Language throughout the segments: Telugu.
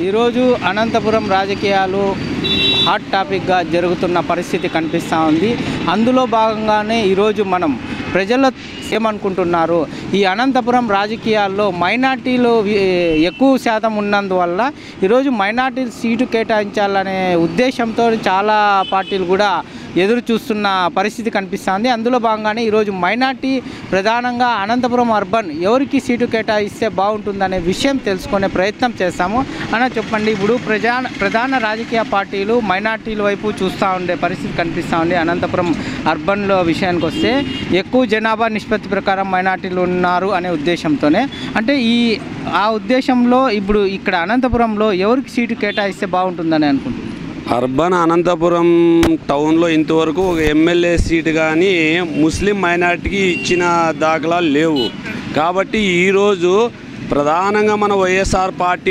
ఈరోజు అనంతపురం రాజకీయాలు హాట్ టాపిక్గా జరుగుతున్న పరిస్థితి కనిపిస్తూ ఉంది. అందులో భాగంగానే ఈరోజు మనం ప్రజలు ఏమనుకుంటున్నారు, ఈ అనంతపురం రాజకీయాల్లో మైనార్టీలు ఎక్కువ శాతం ఉన్నందువల్ల ఈరోజు మైనార్టీ సీటు కేటాయించాలనే ఉద్దేశంతో చాలా పార్టీలు కూడా ఎదురు చూస్తున్న పరిస్థితి కనిపిస్తుంది. అందులో భాగంగానే ఈరోజు మైనార్టీ ప్రధానంగా అనంతపురం అర్బన్ ఎవరికి సీటు కేటాయిస్తే బాగుంటుందనే విషయం తెలుసుకునే ప్రయత్నం చేస్తాము. అన్న చెప్పండి, ఇప్పుడు ప్రధాన రాజకీయ పార్టీలు మైనార్టీల వైపు చూస్తూ ఉండే పరిస్థితి కనిపిస్తూ ఉంది. అనంతపురం అర్బన్లో విషయానికి వస్తే ఎక్కువ జనాభా నిష్పత్తి ప్రకారం మైనార్టీలు ఉన్నారు అనే ఉద్దేశంతోనే, అంటే ఆ ఉద్దేశంలో ఇప్పుడు ఇక్కడ అనంతపురంలో ఎవరికి సీటు కేటాయిస్తే బాగుంటుందని అనుకుంటున్నాను. అర్బన్ అనంతపురం టౌన్లో ఇంతవరకు ఒక ఎమ్మెల్యే సీటు కానీ ముస్లిం మైనార్టీకి ఇచ్చిన దాఖలాలు లేవు. కాబట్టి ఈరోజు ప్రధానంగా మన వైఎస్ఆర్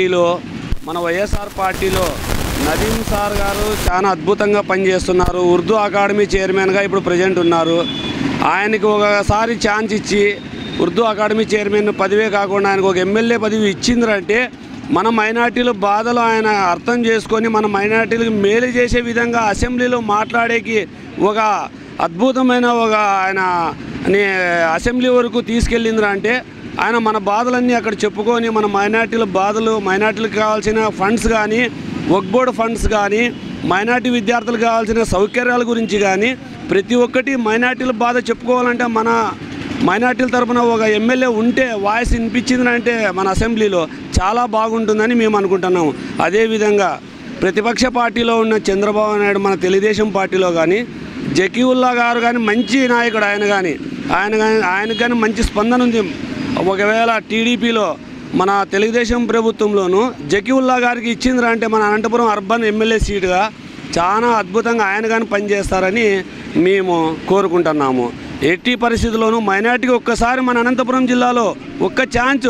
పార్టీలో నదీం సార్ గారు చాలా అద్భుతంగా పనిచేస్తున్నారు. ఉర్దూ అకాడమీ చైర్మన్గా ఇప్పుడు ప్రజెంట్ ఉన్నారు. ఆయనకి ఒకసారి ఛాన్స్ ఇచ్చి ఉర్దూ అకాడమీ చైర్మన్ పదవే కాకుండా ఆయనకు ఒక ఎమ్మెల్యే పదవి ఇచ్చిందంటే మన మైనార్టీల బాధలు ఆయన అర్థం చేసుకొని మన మైనార్టీలకు మేలు చేసే విధంగా అసెంబ్లీలో మాట్లాడేకి ఒక అద్భుతమైన ఆయన అసెంబ్లీ వరకు తీసుకెళ్ళిందిరా అంటే ఆయన మన బాధలన్నీ అక్కడ చెప్పుకొని మన మైనార్టీల బాధలు, మైనార్టీలకు కావాల్సిన ఫండ్స్ కానీ, వక్ఫ్ బోర్డ్ ఫండ్స్ కానీ, మైనార్టీ విద్యార్థులకు కావాల్సిన సౌకర్యాల గురించి కానీ ప్రతి ఒక్కటి మైనార్టీల బాధ చెప్పుకోవాలంటే మన మైనార్టీల తరఫున ఒక ఎమ్మెల్యే ఉంటే వాయిస్ వినిపించిందంటే మన అసెంబ్లీలో చాలా బాగుంటుందని మేము అనుకుంటున్నాము. అదేవిధంగా ప్రతిపక్ష పార్టీలో ఉన్న చంద్రబాబు నాయుడు మన తెలుగుదేశం పార్టీలో కానీ జకీవుల్లా గారు కానీ మంచి నాయకుడు, ఆయనకు కానీ మంచి స్పందన ఉంది. ఒకవేళ టీడీపీలో మన తెలుగుదేశం ప్రభుత్వంలోనూ జకీవుల్లా గారికి ఇచ్చిందిరా అంటే మన అనంతపురం అర్బన్ ఎమ్మెల్యే సీటుగా చాలా అద్భుతంగా ఆయన కానీ పనిచేస్తారని మేము కోరుకుంటున్నాము. ఎట్టి పరిస్థితుల్లోనూ మైనార్టీకి ఒక్కసారి మన అనంతపురం జిల్లాలో ఒక్క ఛాన్స్,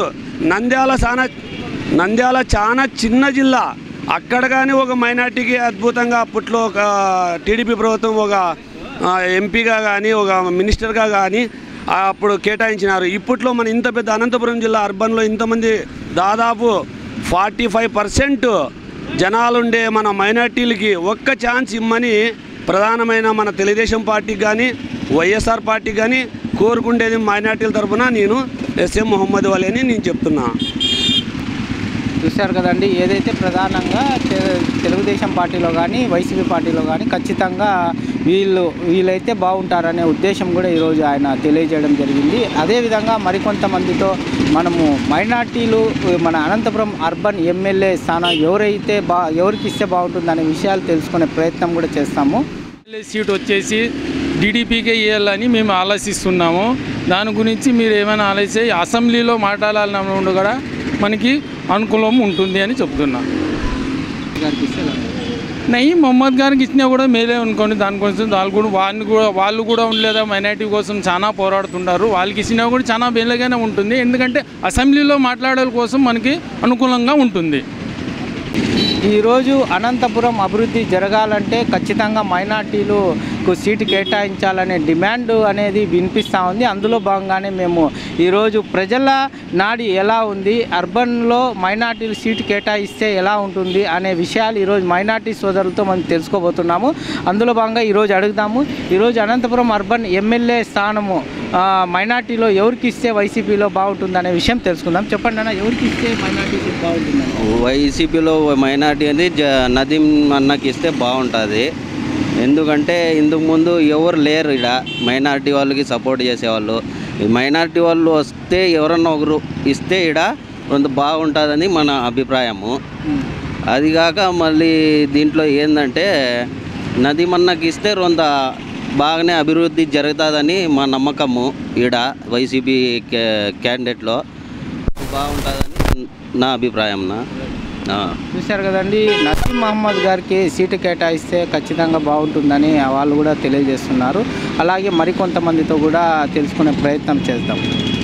నంద్యాల చాలా చిన్న జిల్లా, అక్కడ కానీ ఒక మైనార్టీకి అద్భుతంగా అప్పట్లో ఒక టీడీపీ ప్రభుత్వం ఒక ఎంపీగా కానీ ఒక మినిస్టర్గా కానీ అప్పుడు కేటాయించినారు. ఇప్పట్లో మన ఇంత పెద్ద అనంతపురం జిల్లా అర్బన్లో ఇంతమంది దాదాపు 45% జనాలుండే మన మైనార్టీలకి ఒక్క ఛాన్స్ ఇమ్మని ప్రధానమైన మన తెలుగుదేశం పార్టీకి కానీ వైఎస్ఆర్ పార్టీకి కానీ కోరుకుండేది మైనార్టీల తరఫున నేను ఎస్ఎం మొహమ్మద్ వలి అని నేను చెప్తున్నా. చూశారు కదండి, ఏదైతే ప్రధానంగా తెలుగుదేశం పార్టీలో కానీ వైసీపీ పార్టీలో కానీ ఖచ్చితంగా వీళ్ళైతే బాగుంటారనే ఉద్దేశం కూడా ఈరోజు ఆయన తెలియజేయడం జరిగింది. అదేవిధంగా మరికొంతమందితో మనము మైనార్టీలు మన అనంతపురం అర్బన్ ఎమ్మెల్యే స్థానం ఎవరికి ఇస్తే బాగుంటుందనే విషయాలు తెలుసుకునే ప్రయత్నం కూడా చేస్తాము. ఎమ్మెల్యే సీట్ వచ్చేసి టీడీపీకే ఇవ్వాలని మేము ఆలోచిస్తున్నాము. దాని గురించి మీరు ఏమైనా ఆలోచిస్తే అసెంబ్లీలో మాట్లాడాలన్న కూడా మనకి అనుకూలం ఉంటుంది అని చెప్తున్నా. నయీం మొహమ్మద్ గారికి ఇచ్చినా కూడా మేలే అనుకోండి. దానికోసం వాళ్ళు కూడా ఉండలేదా మైనార్టీ కోసం చాలా పోరాడుతుంటారు. వాళ్ళకి ఇచ్చినా కూడా చాలా మేలుగానే ఉంటుంది. ఎందుకంటే అసెంబ్లీలో మాట్లాడే కోసం మనకి అనుకూలంగా ఉంటుంది. ఈరోజు అనంతపురం అభివృద్ధి జరగాలంటే ఖచ్చితంగా మైనార్టీలకు సీటు కేటాయించాలనే డిమాండ్ అనేది వినిపిస్తూ ఉంది. అందులో భాగంగానే మేము ఈరోజు ప్రజల నాడి ఎలా ఉంది, అర్బన్లో మైనార్టీలు సీటు కేటాయిస్తే ఎలా ఉంటుంది అనే విషయాలు ఈరోజు మైనార్టీ సోదరులతో మనం తెలుసుకోబోతున్నాము. అందులో భాగంగా ఈరోజు అడుగుదాము, ఈరోజు అనంతపురం అర్బన్ ఎమ్మెల్యే స్థానము మైనార్టీలో ఎవరికి ఇస్తే వైసీపీలో బాగుంటుంది అనే విషయం తెలుసుకుందాం. చెప్పండి అన్న, ఎవరికి ఇస్తే మైనార్టీ సీట్ బాగుంటుంది? వైసీపీలో మైనార్టీ అనేది నదీం అన్నకి ఇస్తే బాగుంటుంది. ఎందుకంటే ఇందుకు ముందు ఎవరు లేరు ఇక్కడ మైనార్టీ వాళ్ళకి సపోర్ట్ చేసేవాళ్ళు. మైనార్టీ వాళ్ళు వస్తే ఎవరన్నా ఒకరు ఇస్తే ఇక్కడ కొంత బాగుంటుందని మన అభిప్రాయము. అదిగాక మళ్ళీ దీంట్లో ఏంటంటే నదీం అన్నకి ఇస్తే కొంత బాగానే అభివృద్ధి జరుగుతుందని మా నమ్మకము. ఈడ వైసీపీ క్యాండిడేట్లో బాగుంటుందని నా అభిప్రాయం. చూశారు కదండి, నసీం మహమ్మద్ గారికి సీటు కేటాయిస్తే ఖచ్చితంగా బాగుంటుందని వాళ్ళు కూడా తెలియజేస్తున్నారు. అలాగే మరికొంతమందితో కూడా తెలుసుకునే ప్రయత్నం చేద్దాం.